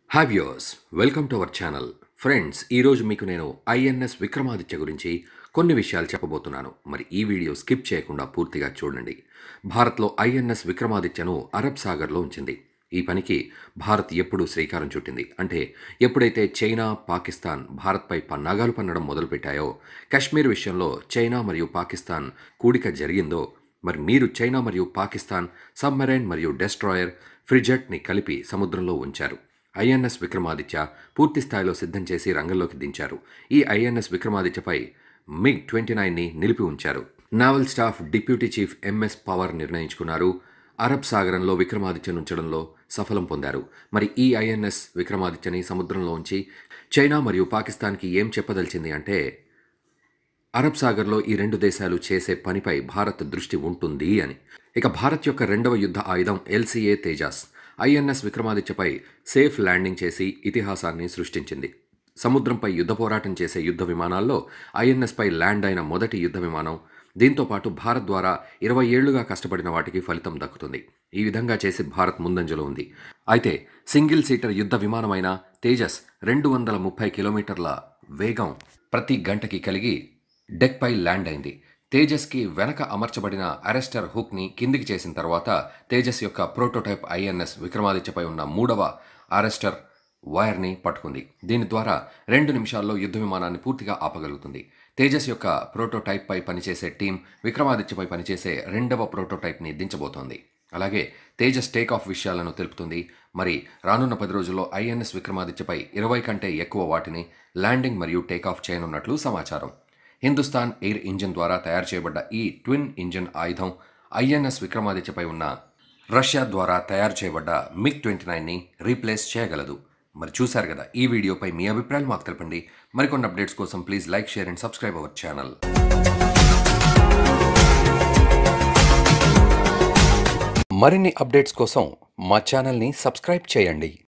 Hi viewers, welcome to our channel. Friends, ఈరోజు మీకు నేను ఐఎన్ఎస్ విక్రమాదిత్య గురించి కొన్ని విషయాలు చెప్పబోతున్నాను. మరి ఈ వీడియో స్కిప్ చేయకుండా పూర్తిగా చూడండి. భారత్లో ఐఎన్ఎస్ విక్రమాదిత్యను అరబ్ సాగర్లో ఉంచింది. ఈ పనికి భారత్ ఎప్పుడు శ్రీకారం చుట్టింది అంటే ఎప్పుడైతే చైనా, పాకిస్తాన్ భారత్పై పన్నాగాలు పన్నడం మొదలుపెట్టాయో, కశ్మీర్ విషయంలో చైనా మరియు పాకిస్తాన్ కూడిక జరిగిందో, మరి మీరు చైనా మరియు పాకిస్తాన్ సబ్మెరైన్ మరియు డెస్ట్రాయర్ ఫ్రిజెట్ని కలిపి సముద్రంలో ఉంచారు. ఐఎన్ఎస్ విక్రమాదిత్య పూర్తి స్థాయిలో సిద్ధం చేసి రంగంలోకి దించారు. ఈ ఐఎన్ఎస్ విక్రమాదిత్యపై MiG-29ని నిలిపి ఉంచారు. Naval staff deputy chief MS Pawar నిర్ణయించుకున్నారు. అరబ్ సాగరంలో విక్రమాదిత్యను ఉంచడంలో సఫలం పొందారు. మరి ఈ ఐఎన్ఎస్ విక్రమాదిత్యని సముద్రంలో ఉంచి చైనా మరియు పాకిస్తాన్కి ఏం చెప్పదలిచింది అంటే, అరబ్ సాగర్లో ఈ రెండు దేశాలు చేసే పనిపై భారత్ దృష్టి ఉంటుంది అని. ఇక భారత్ యొక్క రెండవ యుద్ధ ఆయుధం LCA తేజాస్ ఐఎన్ఎస్ విక్రమాదిత్యపై సేఫ్ ల్యాండింగ్ చేసి ఇతిహాసాన్ని సృష్టించింది. సముద్రంపై యుద్ధ పోరాటం చేసే యుద్ధ విమానాల్లో ఐఎన్ఎస్పై ల్యాండ్ అయిన మొదటి యుద్ధ విమానం. దీంతోపాటు భారత్ ద్వారా 20 ఏళ్లుగా కష్టపడిన వాటికి ఫలితం దక్కుతుంది. ఈ విధంగా చేసి భారత్ ముందంజలో ఉంది. అయితే సింగిల్ సీటర్ యుద్ధ విమానమైన తేజస్ 230 కిలోమీటర్ల వేగం ప్రతి గంటకి కలిగి డెక్పై ల్యాండ్ అయింది. తేజస్కి వెనక అమర్చబడిన అరెస్టర్ హుక్ని కిందికి చేసిన తర్వాత తేజస్ యొక్క ప్రోటోటైప్ ఐఎన్ఎస్ విక్రమాదిత్యపై ఉన్న మూడవ అరెస్టర్ వైర్ని పట్టుకుంది. దీని ద్వారా 2 నిమిషాల్లో యుద్ధ విమానాన్ని పూర్తిగా ఆపగలుగుతుంది. తేజస్ యొక్క ప్రోటోటైప్పై పనిచేసే టీం విక్రమాదిత్యపై పనిచేసే రెండవ ప్రోటోటైప్ని దించబోతోంది. అలాగే తేజస్ టేకాఫ్ విషయాలను తెలుపుతుంది. మరి రానున్న 10 రోజుల్లో ఐఎన్ఎస్ విక్రమాదిత్యపై 20 కంటే ఎక్కువ వాటిని ల్యాండింగ్ మరియు టేకాఫ్ చేయనున్నట్లు సమాచారం. హిందుస్థాన్ ఎయిర్ ఇంజిన్ ద్వారా తయారు చేయబడ్డ ఈ ట్విన్ ఇంజిన్ ఆయుధం ఐఎన్ఎస్ విక్రమాదిత్యపై ఉన్న రష్యా ద్వారా తయారు చేయబడ్డ MiG-29ని రీప్లేస్ చేయగలదు. మరి చూశారు కదా, ఈ వీడియోపై మీ అభిప్రాయాలు మాకు తెలపండి. మరికొన్ని అప్డేట్స్ కోసం please like, share and subscribe our channel. మరిన్ని అప్డేట్స్ కోసం మా ఛానల్ని సబ్స్క్రైబ్ చేయండి.